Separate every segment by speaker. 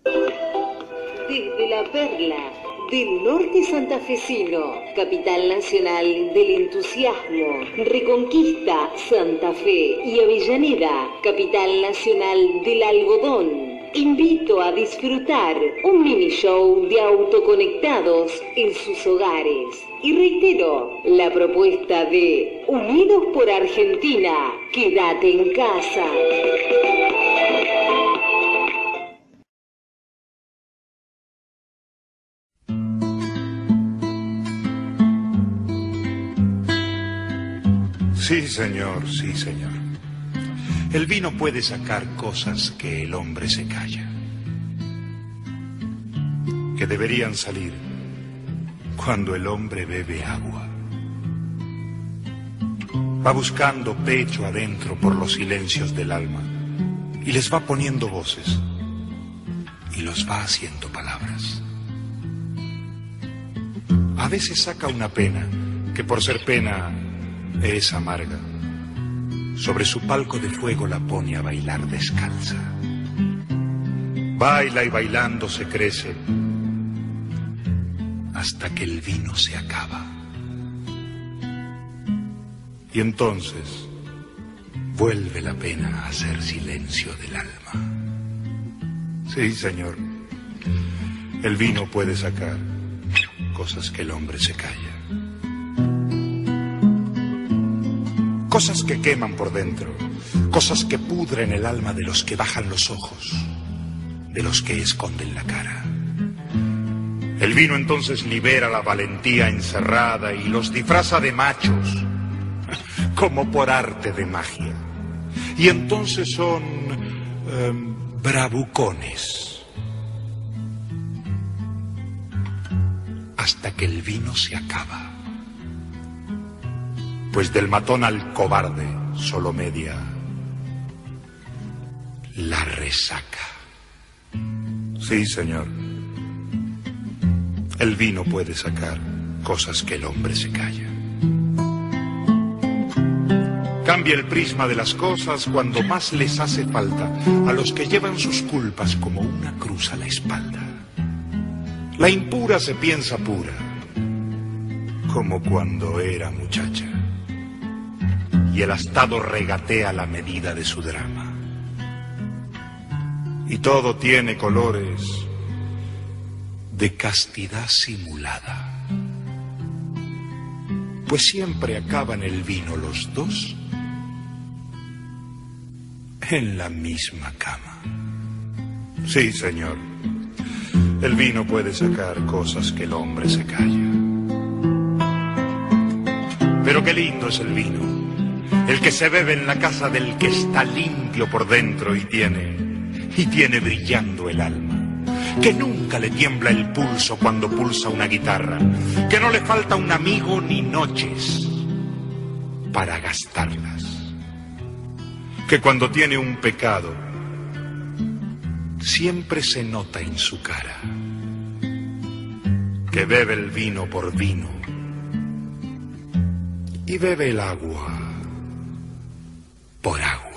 Speaker 1: Desde La Perla, del norte santafesino, capital nacional del entusiasmo, Reconquista, Santa Fe y Avellaneda, capital nacional del algodón. Invito a disfrutar un mini show de autoconectados en sus hogares. Y reitero, la propuesta de Unidos por Argentina, quédate en casa.
Speaker 2: Sí, señor, sí, señor. El vino puede sacar cosas que el hombre se calla, que deberían salir cuando el hombre bebe agua. Va buscando pecho adentro por los silencios del alma y les va poniendo voces y los va haciendo palabras. A veces saca una pena que por ser pena es amarga. Sobre su palco de fuego la pone a bailar descalza. Baila y bailando se crece hasta que el vino se acaba. Y entonces vuelve la pena a hacer silencio del alma. Sí, señor, el vino puede sacar cosas que el hombre se calla. Cosas que queman por dentro, cosas que pudren el alma de los que bajan los ojos, de los que esconden la cara. El vino entonces libera la valentía encerrada y los disfraza de machos, como por arte de magia. Y entonces son bravucones, hasta que el vino se acaba. Pues del matón al cobarde solo media la resaca. Sí, señor, el vino puede sacar cosas que el hombre se calla. Cambia el prisma de las cosas cuando más les hace falta a los que llevan sus culpas como una cruz a la espalda. La impura se piensa pura, como cuando era muchacha. Y el astado regatea la medida de su drama. Y todo tiene colores de castidad simulada. Pues siempre acaban el vino los dos en la misma cama. Sí, señor, el vino puede sacar cosas que el hombre se calla. Pero qué lindo es el vino. El que se bebe en la casa del que está limpio por dentro y tiene brillando el alma. Que nunca le tiembla el pulso cuando pulsa una guitarra. Que no le falta un amigo ni noches para gastarlas. Que cuando tiene un pecado siempre se nota en su cara. Que bebe el vino por vino y bebe el agua por agua.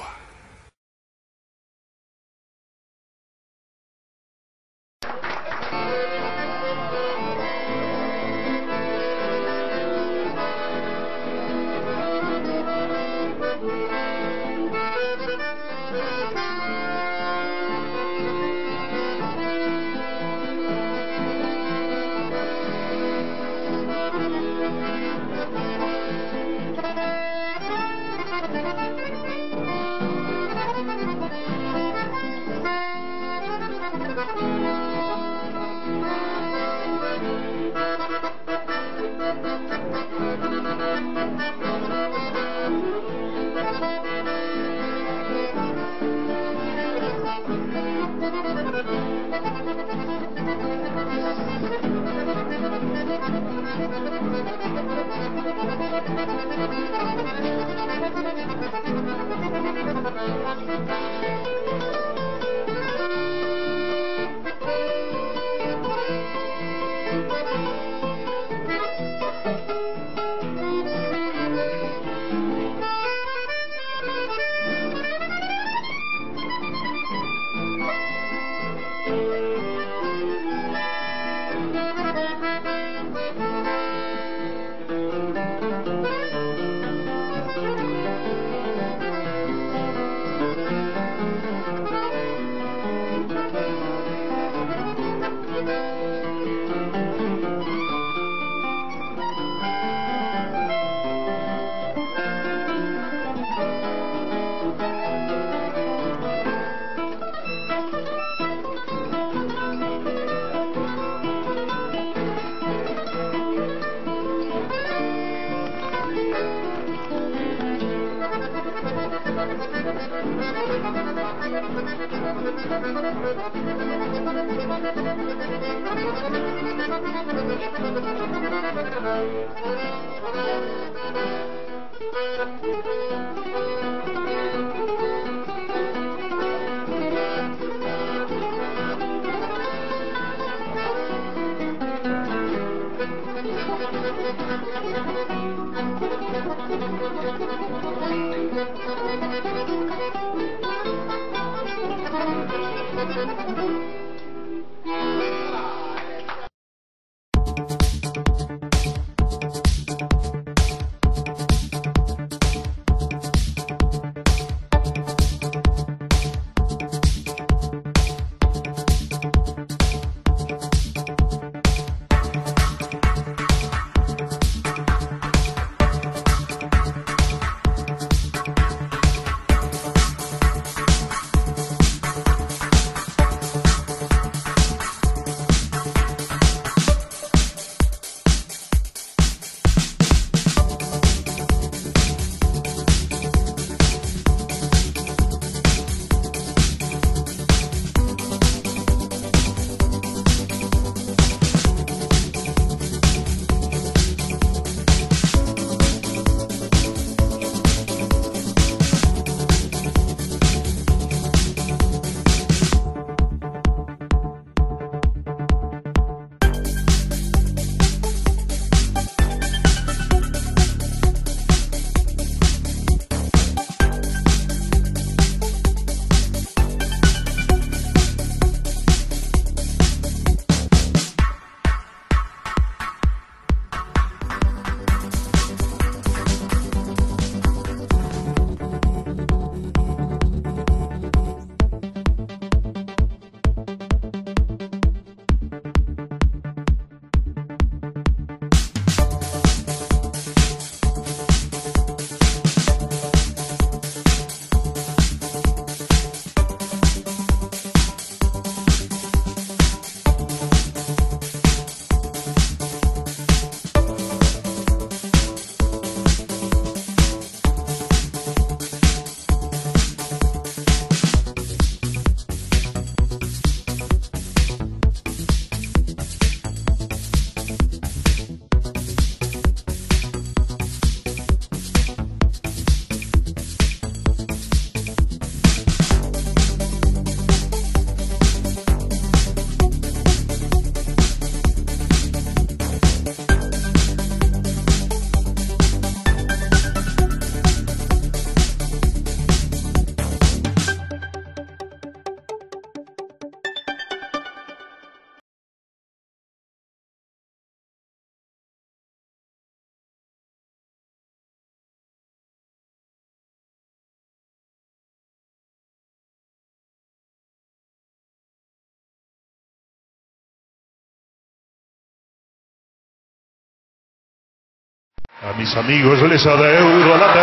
Speaker 3: A mis amigos les adeudo la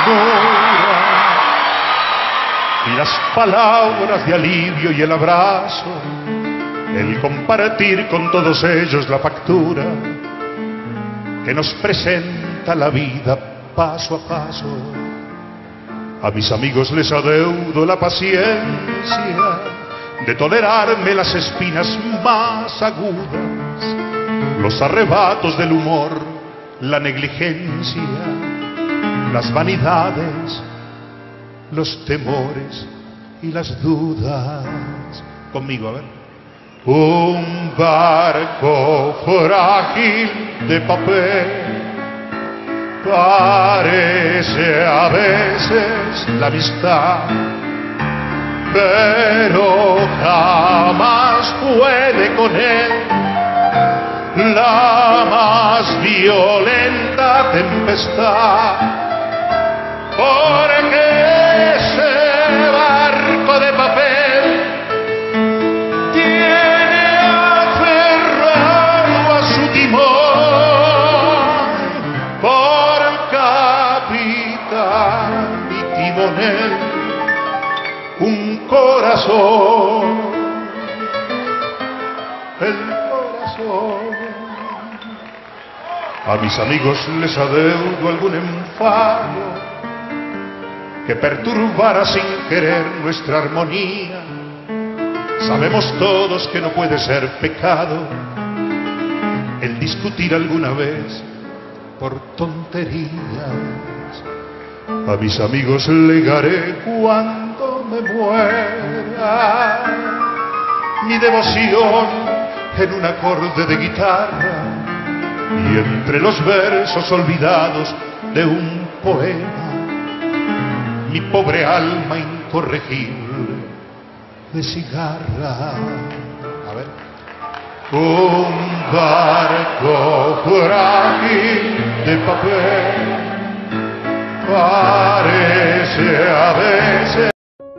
Speaker 3: ternura y las palabras de alivio y el abrazo, el compartir con todos ellos la factura que nos presenta la vida paso a paso. A mis amigos les adeudo la paciencia de tolerarme las espinas más agudas, los arrebatos del humor, la negligencia, las vanidades, los temores y las dudas. Conmigo, a ver. Un barco frágil de papel parece a veces la amistad, pero jamás puede con él la más violenta tempestad, porque ese barco de papel tiene aferrado a su timón por capitán y timonel un corazón, el corazón. A mis amigos les adeudo algún enfado que perturbara sin querer nuestra armonía. Sabemos todos que no puede ser pecado el discutir alguna vez por tonterías. A mis amigos legaré cuando me muera mi devoción en un acorde de guitarra y entre los versos olvidados de un poema mi pobre alma incorregible de cigarra. A ver. Un barco frágil de papel parece a veces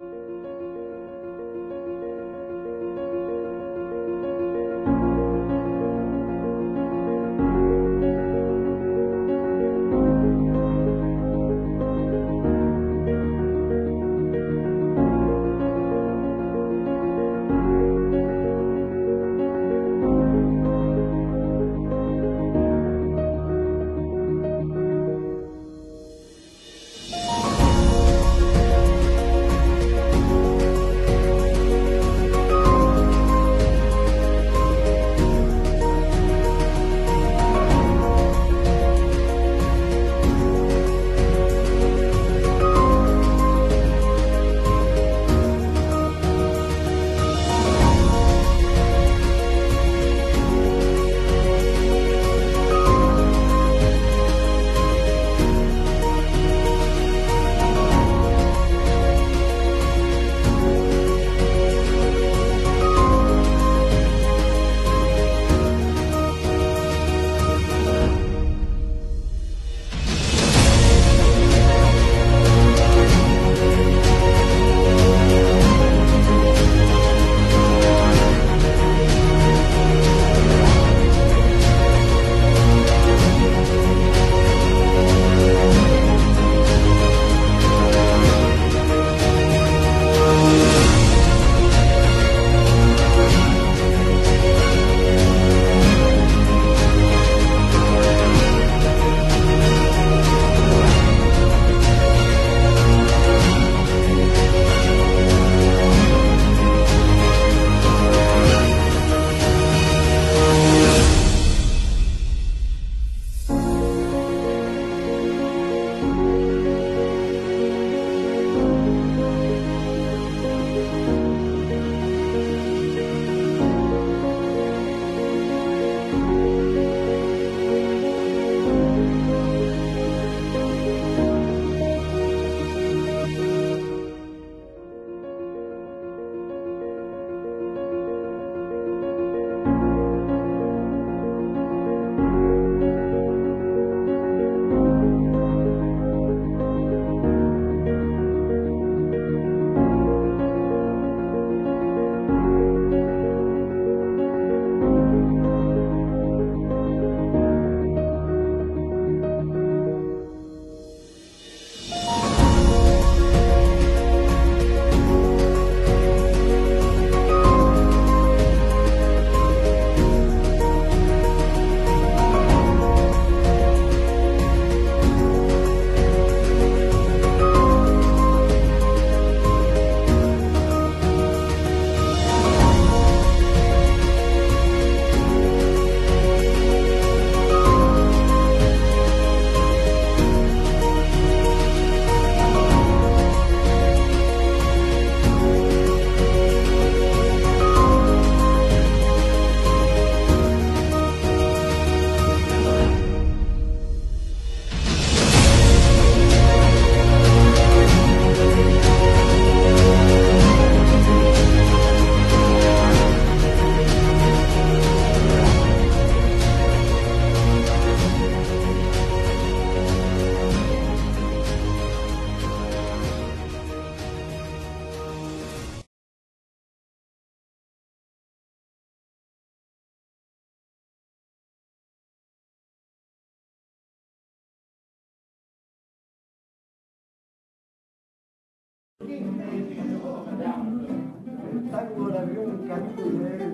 Speaker 4: Tango l'avion capturé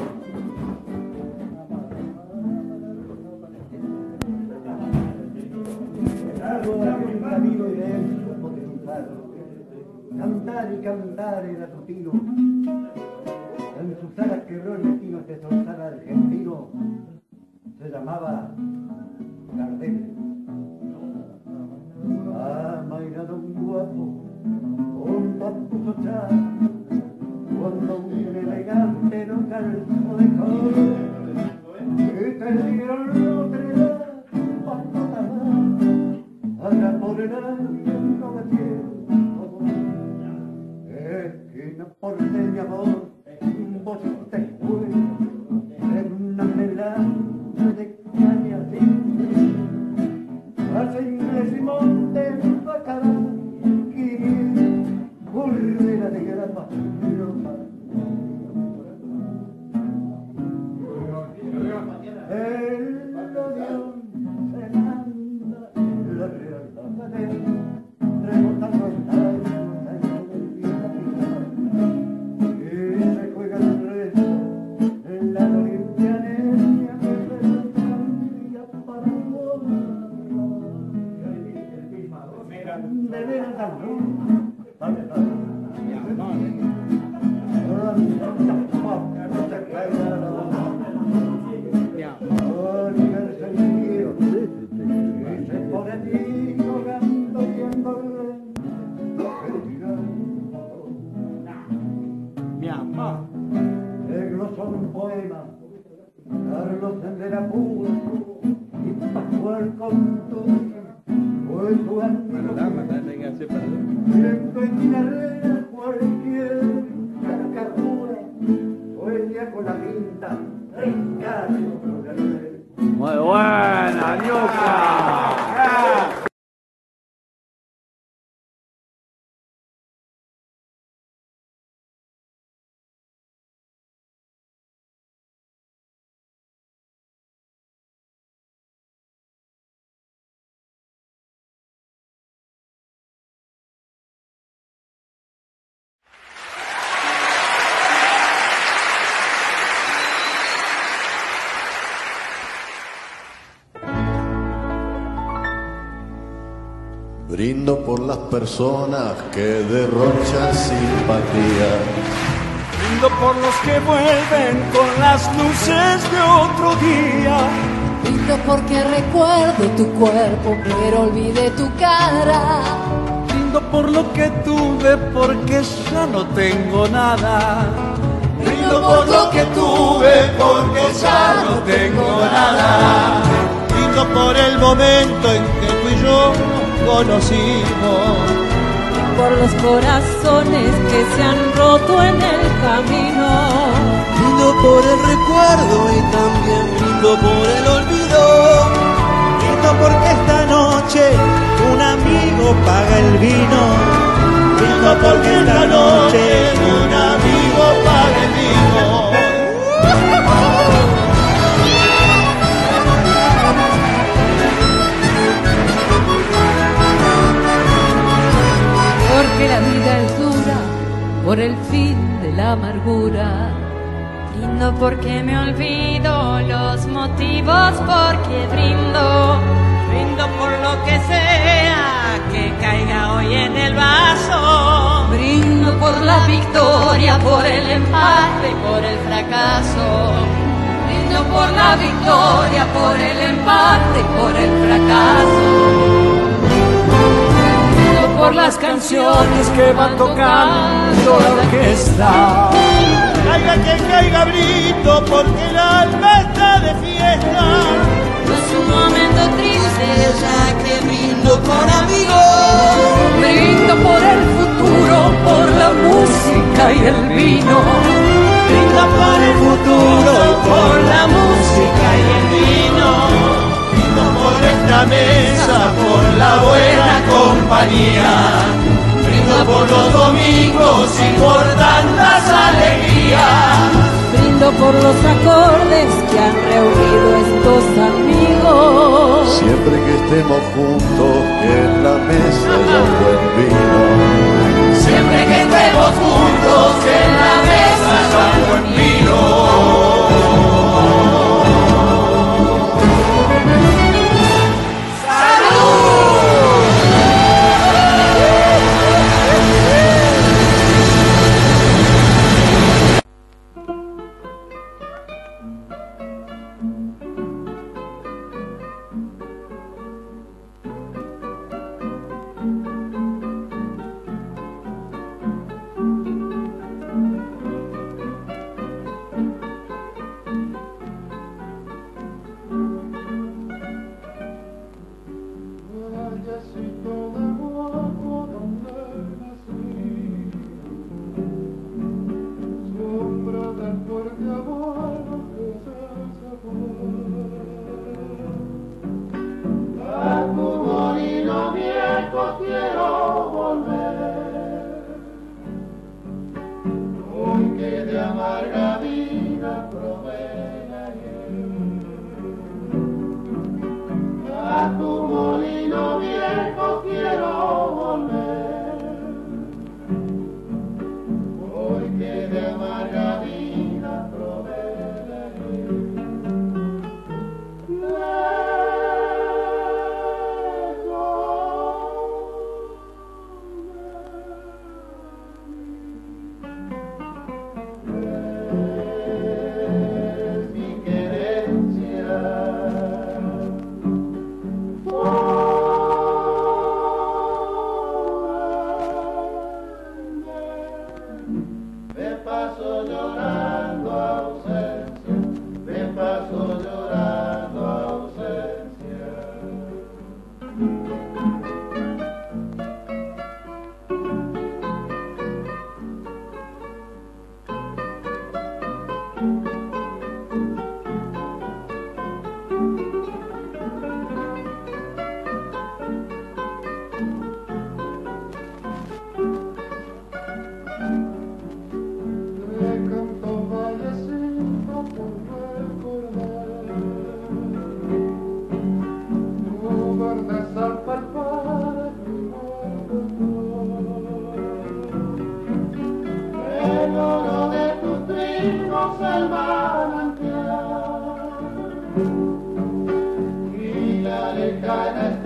Speaker 4: sous Cantar y cantar era su tiro. En sus alas quebró el destino de soltar argentino. Se llamaba Gardel. Amainado un guapo, un papuso chá, cuando un elegante no calzó de cor, y te dieron otra allá por el año 1900. Esquina porteña vos te fue en una melange de caña hacia inglés y monte bacará, burrera de grapa. El avión se manda la real madera, rebotando el aire y se juega el resto en la olimpianera que se para de veras un poema, Carlos de la Púa y Pascual Contursi fue su amigo. Siempre en Guinarrea cualquier carcajura sueña con la pinta Ricardo.
Speaker 5: Muy buena, Ñuca.
Speaker 6: Brindo por las personas que derrochan simpatía.
Speaker 5: Brindo por los que vuelven con las luces de otro día.
Speaker 7: Brindo porque recuerdo tu cuerpo, pero olvidé tu cara.
Speaker 5: Brindo por lo que tuve, porque ya no tengo nada. Brindo por lo que tuve, porque ya no tengo nada.
Speaker 8: Brindo por el momento en que tú y yo conocimos,
Speaker 7: por los corazones que se han roto en el camino.
Speaker 8: brindo por el recuerdo y también brindo por el olvido. Brindo porque esta noche un amigo paga el vino. Brindo porque esta noche un amigo paga el vino.
Speaker 7: Porque la vida es dura, por el fin de la amargura.
Speaker 9: Brindo porque me olvido los motivos, porque brindo. Brindo por lo que sea que caiga hoy en el vaso.
Speaker 7: Brindo por la victoria, por el empate y por el fracaso. Brindo por la victoria, por el empate y por el fracaso. Por las canciones que van tocando la orquesta.
Speaker 8: Caiga que caiga, brindo porque el alma está de fiesta.
Speaker 9: No es un momento triste, ya que brindo con amigos.
Speaker 7: Brindo por el futuro, por la música y el vino.
Speaker 8: Brindo por el futuro y por la música y el vino. Brindo por esta mesa, por la buena compañía. Brindo por los domingos y por tantas alegrías.
Speaker 7: Brindo por los acordes que han reunido estos amigos.
Speaker 6: Siempre que estemos juntos, que en la mesa haya un buen vino.
Speaker 8: Siempre que estemos juntos, que en la mesa haya un buen vino. ¡Salud!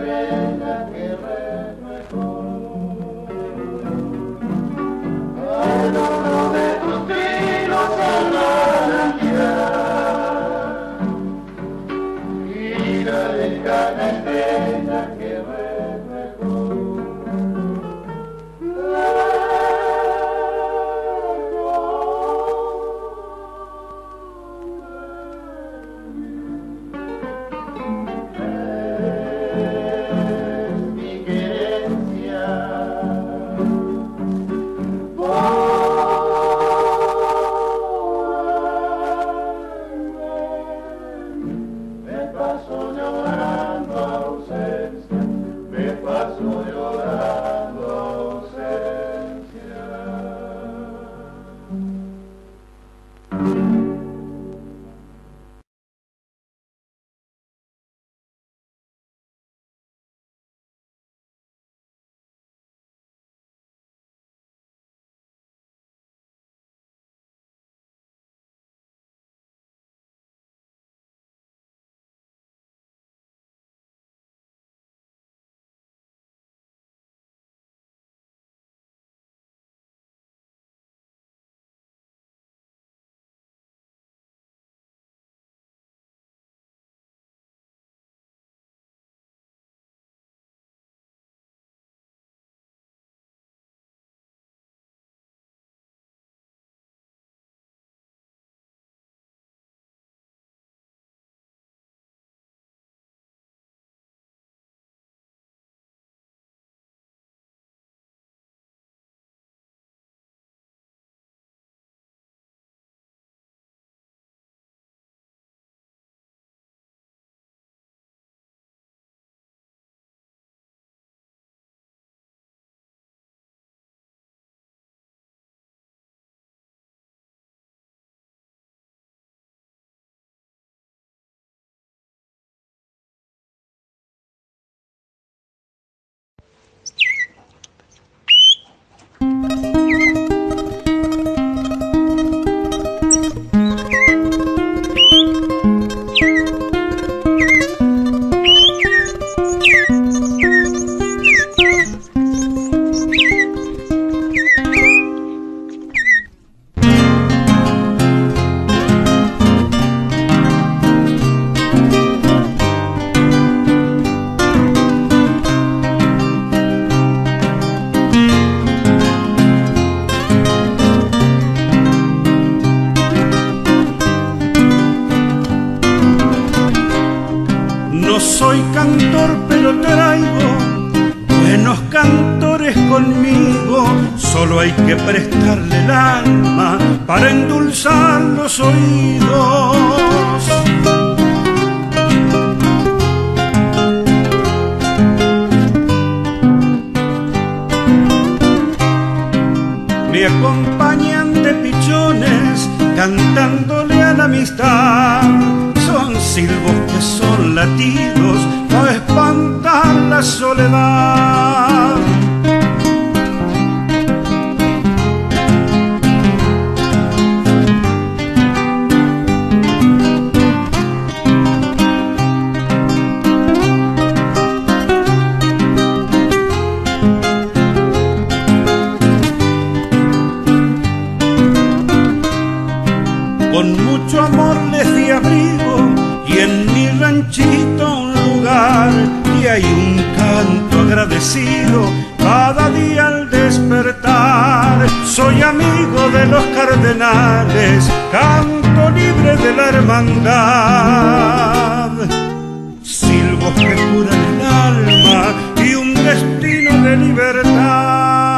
Speaker 6: estrella que reflejó en uno de tus trinos a la realidad. Mira lejana estrella que reflejó.
Speaker 5: Soy cantor pero traigo buenos cantores conmigo, solo hay que prestarle el alma para endulzar los oídos. Me acompañan de pichones cantándole a la amistad. Son silbos que son latidos para espantar la soledad. Con mucho amor les di abrigo y en mi ranchito un lugar, y hay un canto agradecido cada día al despertar. Soy amigo de los cardenales, canto libre de la hermandad. Silbos que curan el alma y un destino de libertad.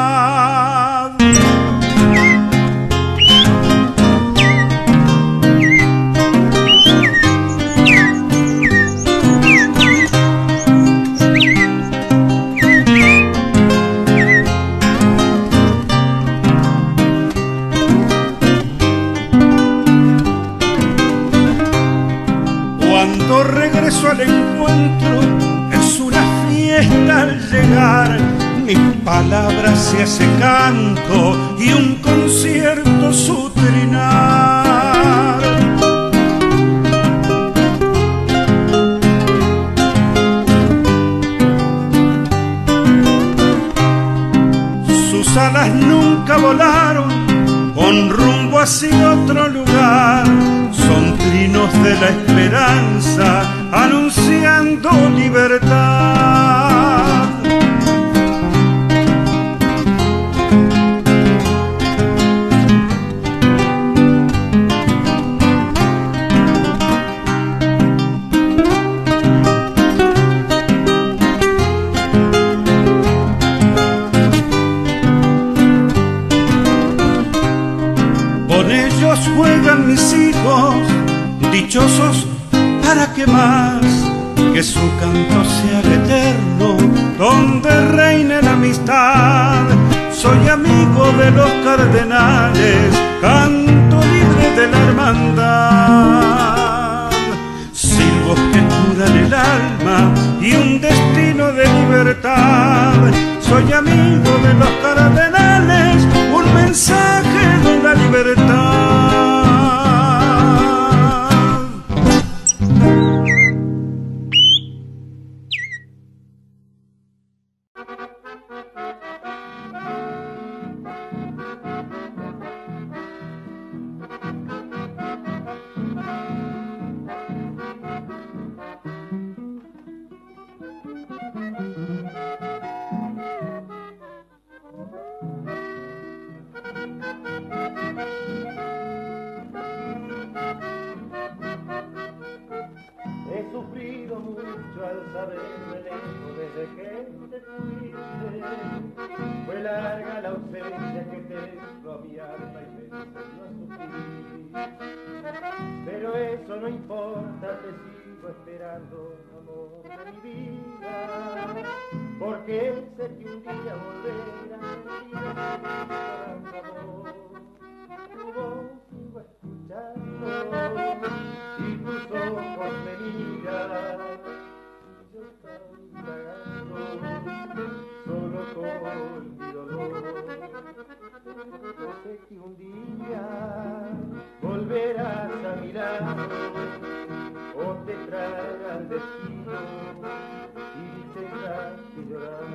Speaker 5: Cuando regreso al encuentro es una fiesta al llegar. Mi palabra se hace canto y un concierto su trinar. volaron con rumbo hacia otro lugar. Son trinos de la esperanza anunciando libertad. Juegan mis hijos, dichosos, ¿para qué más? Que su canto sea el eterno, donde reine la amistad. Soy amigo de los cardenales, canto libre de la hermandad. Silbos que curan el alma y un destino de libertad. Soy amigo de los cardenales, un mensaje de la libertad.
Speaker 8: He sufrido mucho al saber de lejos desde que te fuiste. Fue larga la ausencia que tengo a mi alma y me enseñó a sufrir. Pero eso no importa, te sigo esperando, amor de mi vida. Porque sé que un día volverás a amor. Tu voz sigo escuchando y tus ojos me miran. Yo estoy vagando solo con mi dolor. Sé que un día volverás a mi lado o te traerá el destino y tendrás que llorar.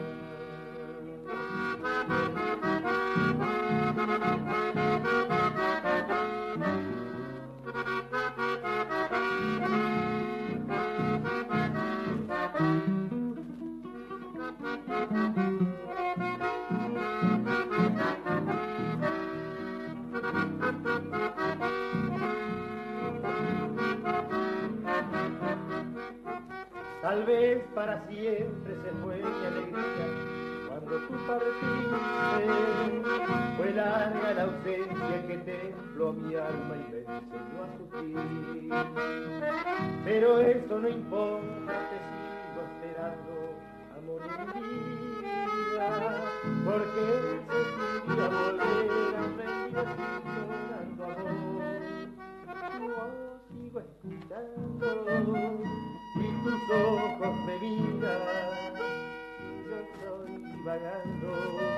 Speaker 8: Tal vez para siempre se fue mi alegría cuando tú partiste. Fue larga la ausencia que templó mi alma y me enseñó a sufrir. Pero eso no importa, te sigo esperando, amor de mi vida. Porque sé que un día volverás, me irás llorando, amor. Yo sigo escuchando y tus ojos me miran, yo estoy vagando